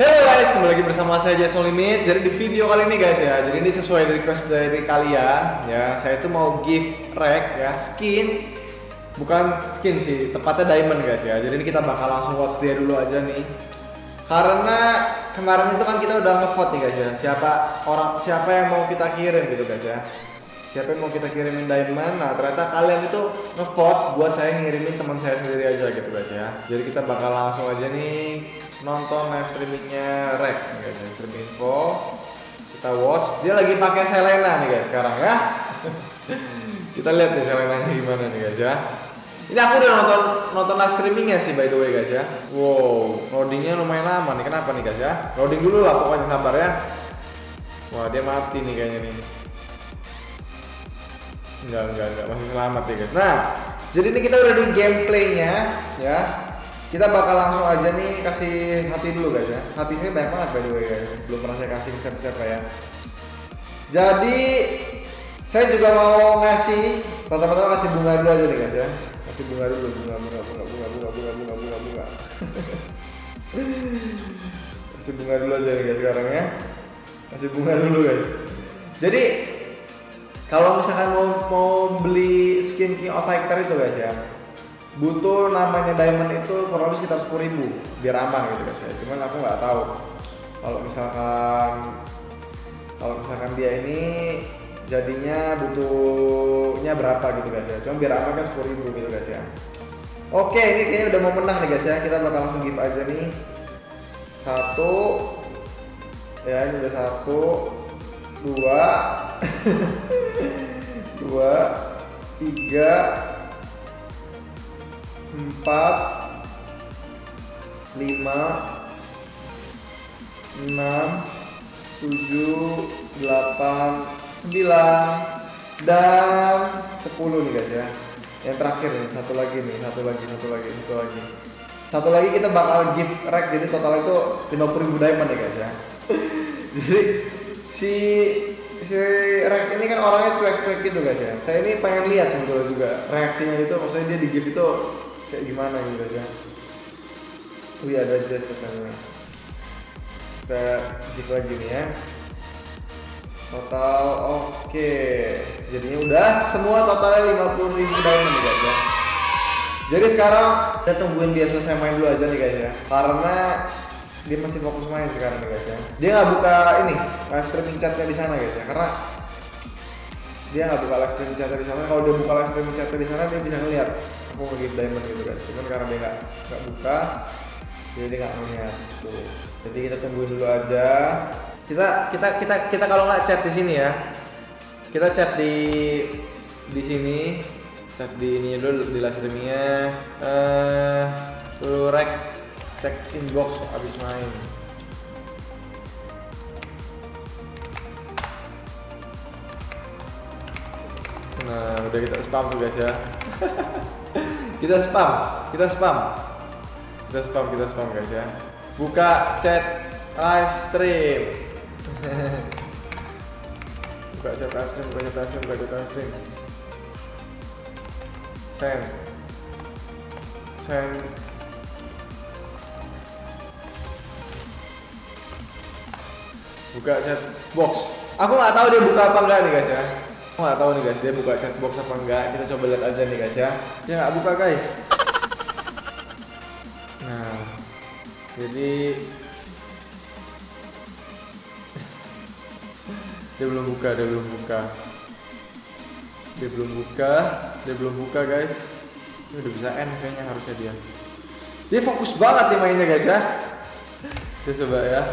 Halo guys, kembali lagi bersama saya Jason Limit. Jadi di video kali ini guys ya, jadi ini sesuai request dari kalian ya. Saya itu mau give rack ya, skin, bukan skin sih, tepatnya diamond guys ya. Jadi ini kita bakal langsung watch dia dulu aja nih. Karena kemarin itu kan kita udah ngevote nih guys ya, siapa yang mau kita kirim gitu guys ya. Siapa yang mau kita kirimin diamond? Nah ternyata kalian itu ngevote buat saya ngirimin teman saya sendiri aja gitu guys ya. Jadi kita bakal langsung aja nih nonton live streamingnya Rek nih guys, live streaming info. Kita watch. Dia lagi pakai Selena nih guys sekarang ya. Kita lihat nih Selenanya gimana nih guys ya. Ini aku udah nonton live streamingnya sih by the way guys ya. Wow, loadingnya lumayan lama nih. Kenapa nih guys ya? Loading dulu lah pokoknya, sabar ya. Wah dia mati nih kayaknya nih. Enggak, masih selamat ya guys. Nah, jadi ini kita udah di gameplaynya ya. Kita bakal langsung aja nih kasih hati dulu guys ya. Hati saya banyak banget by the way guys. Belum pernah saya kasih ke siapa ya. Jadi saya juga mau ngasih, pertama-tama kasih bunga dulu aja nih guys ya. Kasih bunga dulu, bunga. Kasih bunga dulu aja nih guys sekarang ya. Kasih bunga dulu guys. Jadi kalau misalkan mau beli skin King of Fighter itu guys ya, butuh namanya diamond itu kurang lebih sekitar 10.000 biar aman gitu guys ya. Cuman aku nggak tahu kalau misalkan dia ini jadinya butuhnya berapa gitu guys ya. Cuma biar aman kan 10.000 gitu guys ya. Oke, ini kayaknya udah mau menang nih guys ya. Kita bakal langsung give aja nih. Satu, ya ini udah 1, 2 2, 3, 4, 5, 6, 7, 8, 9, 10 nih guys ya. Yang terakhir nih, satu lagi kita bakal give rack, jadi total itu 50.000 diamond ya guys ya. Jadi si rack ini kan orangnya cuek-cuek gitu guys ya. Saya ini pengen lihat sebetulnya juga reaksinya itu, maksudnya dia di give itu kayak gimana gitu guys ya. Wih ada jazz katanya. Kita give lagi nih ya. Total oke. Jadinya udah semua totalnya 50.000 diamond nih guys ya. Jadi sekarang kita tungguin dia selesai main dulu aja nih guys ya. Karena dia masih fokus main sekarang nih guys ya. Dia nggak buka ini live streaming chatnya di sana guys ya, karena dia nggak buka live streaming chatnya di sana. Kalau dia buka live streaming chatnya di sana dia bisa ngeliat aku nge-give diamond gitu guys. Cuman karena dia nggak buka, jadi dia nggak ngeliat gitu. Jadi kita tungguin dulu aja. Kita kalau nggak chat di sini ya, kita chat di sini, chat di ini dulu di live streamingnya. Suruh Rek cek inbox abis main. Nah udah kita spam tuh guys ya. kita spam guys ya. Buka chat live stream. buka chat live stream. Send buka chat box. Aku nggak tahu dia buka apa enggak nih guys ya. Aku nggak tahu nih guys dia buka chat box apa enggak. Kita coba lihat aja nih guys ya. Dia nggak buka guys. Nah, jadi dia belum buka guys. Ini udah bisa end kayaknya harusnya dia. Dia fokus banget nih mainnya guys ya. Kita coba ya.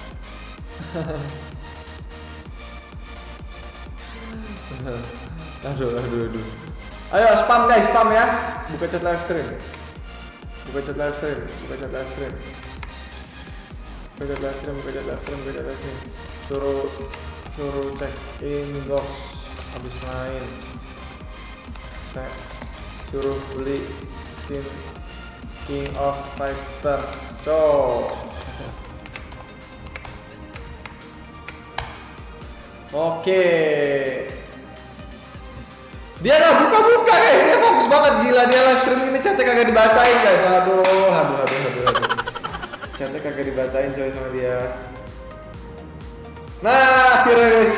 Aduh. Ayo spam guys, spam ya. Buka chat live stream. Suruh cek inbox habis main. Suruh beli skin King of Fighter. Oke. Dia nggak buka-buka guys, dia fokus banget, gila dia live streaming ini chatnya kagak dibacain guys. Aduh. chatnya kagak dibacain coy sama dia. Nah akhirnya guys.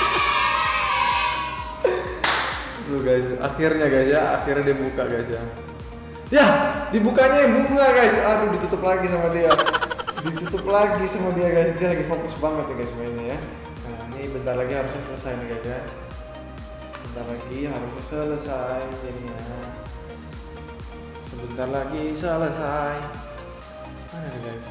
Tuh guys, akhirnya guys ya, akhirnya dia buka guys ya. Ya, dibukanya bunga guys. Aduh, ditutup lagi sama dia. Ditutup lagi sama dia guys. Dia lagi fokus banget ya guys mainnya ya. Nah, ini bentar lagi harusnya selesai nih guys ya. Bentar lagi harusnya selesai gamenya. Sebentar lagi selesai. Mana nih guys?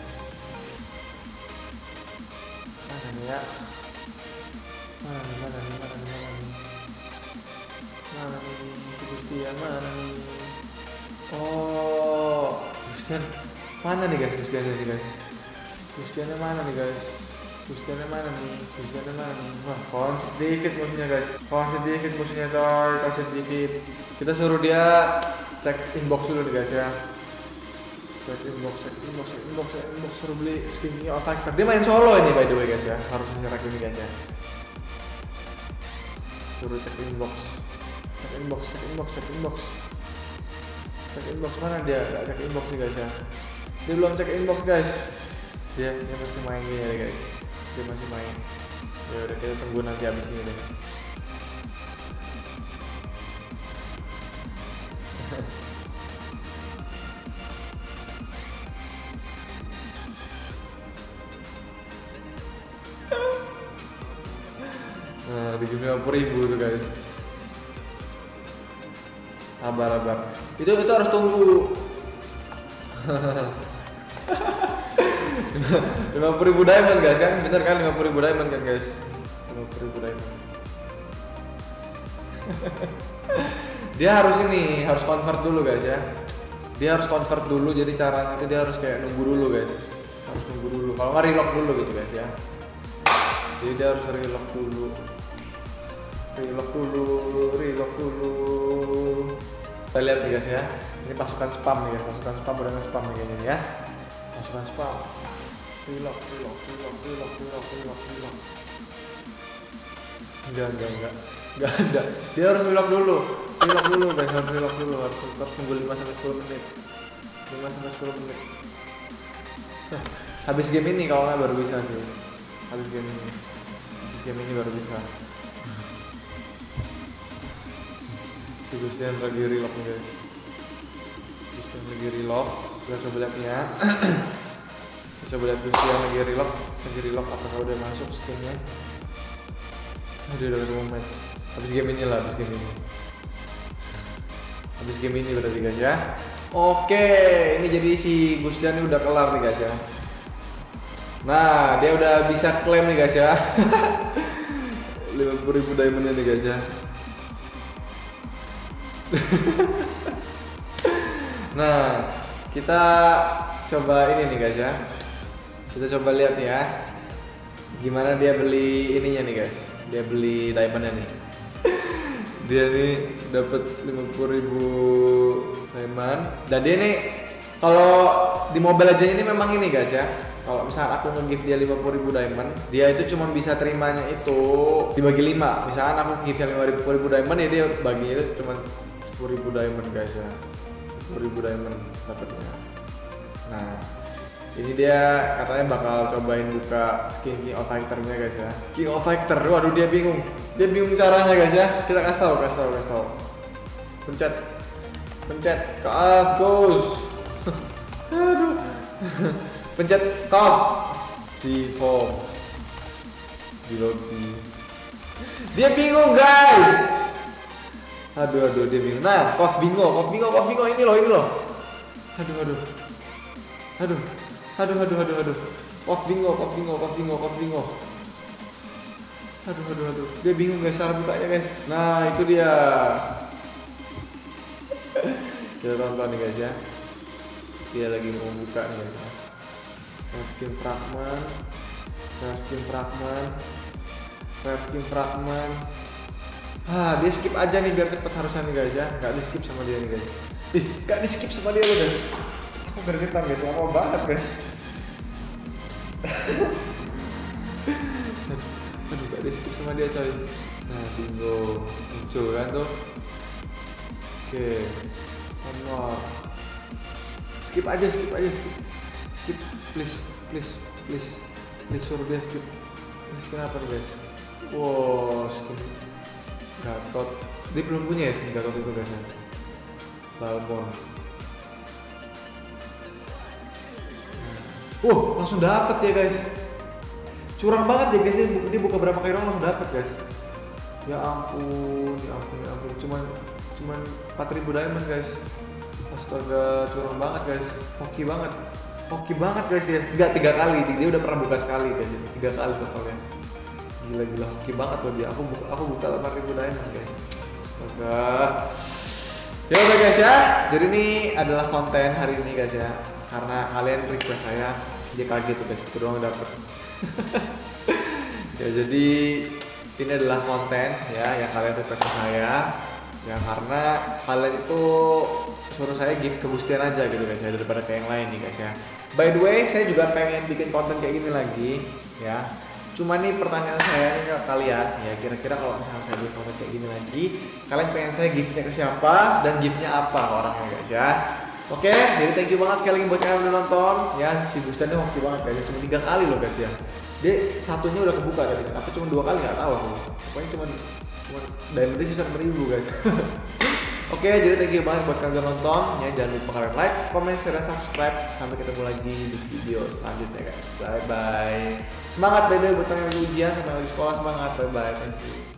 Mana nih ya? Mana nih? Mana nih? Gustian mana nih? Oh, Gustian mana nih guys? Gustiannya nih guys. Gustiannya mana nih guys? Gustiannya mana nih? Gustiannya mana nih? Wah, kawan sedikit musuhnya guys. Kawan sedikit musuhnya coy, kasih sedikit. Kita suruh dia cek inbox dulu nih guys ya. Cek inbox, suruh beli skin King of Fighter. Dia main solo ini by the way guys ya. Harus menyerah ini guys ya. Suruh cek inbox. Cek inbox mana dia? Gak cek inbox nih guys ya. Dia belum cek inbox guys. Dia masih main gini ya guys. Dia masih main. Ya udah kita tunggu nanti habis ini deh. Nah, di 50.000 tuh guys. Sabar. Itu harus tunggu. 50.000 diamond guys kan? Bener kan 50.000 diamond kan guys? 50.000 diamond. Dia harus harus convert dulu guys ya. Dia harus convert dulu, jadi caranya itu dia harus kayak nunggu dulu guys. Harus nunggu dulu. Kalau nggak relock dulu gitu guys ya. Jadi dia harus relock dulu. Relock dulu. Kita lihat nih guys ya. Ini pasukan spam nih guys. Pasukan spam udah nge-spam nih kayaknya ya. Pasukan spam. Relock. Enggak ada. Dia harus relock dulu. Guys, harus relock dulu. Harus tunggu 5-10 menit. 5-10 menit. Habis game ini kalau nggak baru bisa sih. Habis game ini baru bisa. Gustian lagi relock nih guys. Gustian lagi relock. Kita coba lihat ya. Coba lihat Gustian lagi relock apakah udah masuk skinnya. Dia udah mau match. Habis game ini berarti guys ya. Oke, ini jadi si Gustian ini udah kelar nih guys ya. Nah, dia udah bisa klaim nih guys ya. 50.000 diamond nih guys ya. Nah, kita coba ini nih guys ya. Kita coba lihat ya. Gimana dia beli ininya nih guys. Dia beli diamondnya nih. Dia nih dapat 50.000 diamond. Dan dia nih kalau di Mobile Legends ini memang ini guys ya. Kalau misalnya aku nge-give dia 50.000 diamond, dia itu cuma bisa terimanya itu dibagi 5. Misalkan aku give dia 50.000 diamond ya dia baginya itu cuma 10.000 diamond guys ya. 10.000 diamond dapatnya. Nah, ini dia katanya bakal cobain buka skin King of Fighter-nya guys ya. King of Fighter, waduh dia bingung. Dia bingung caranya guys ya. Kita kasih tahu. Pencet ke atas. Aduh. Pencet top di home di lobby. Dia bingung guys. Aduh dia bingung. Nah, Kof bingo ini loh. Aduh. Kof bingo. Aduh. Dia bingung guys cara bukanya guys. Nah, itu dia. Kita tonton nih guys ya. Dia lagi mau buka nih guys. Skin fragment. Dia skip aja nih biar cepet harusnya nih guys ya. Gak di skip sama dia nih guys. Gak di skip sama dia guys. Aku gergetan guys, lama banget guys. Aduh, gak di skip sama dia coy. Nah, bingo muncul kan tuh. Oke, honor. Skip aja. Skip please. please suruh dia skip. Skin apa nih guys? Wow, skin Gatot. Dia belum punya ya skin Gatot itu guys ya. Balmond. Langsung dapet ya guys. Curang banget ya guys, dia buka berapa kali dong langsung dapet guys. Ya ampun. Cuman 4.000 diamond guys. Astaga, curang banget guys. Hoki banget guys dia. Enggak 3 kali, dia udah pernah buka sekali guys. 3 kali totalnya. Gila, hoki banget loh dia. Aku buka 4.000 diamond guys. Astaga. Ya udah guys ya. Jadi ini adalah konten hari ini guys ya. Karena kalian request saya, dia kaget tuh guys. Itu doang dapet. Ya jadi ini adalah konten ya yang kalian request ke saya. Ya karena kalian itu suruh saya gift kebustian aja gitu guys ya, daripada kayak yang lain nih guys ya. By the way, saya juga pengen bikin konten kayak gini lagi ya. Cuma nih pertanyaan saya nih ke kalian ya, kira-kira kalau misalnya saya bikin konten kayak gini lagi, kalian pengen saya giftnya ke siapa dan giftnya apa orangnya guys ya. Oke, jadi thank you banget sekali lagi buat kalian yang udah nonton ya. Si Bustannya hoki banget guys, cuma 3 kali loh guys ya. Dia satunya udah kebuka tadi, apa cuma 2 kali nggak tahu aku. Pokoknya cuma diamondnya sisa 1000 guys. Oke, jadi thank you banget buat kalian yang nonton ya. Jangan lupa kalian like, comment, share, dan subscribe. Sampai ketemu lagi di video selanjutnya guys. Bye bye. Semangat by the way buat kalian yang ujian, sama yang di sekolah, semangat. Bye bye. Thank you.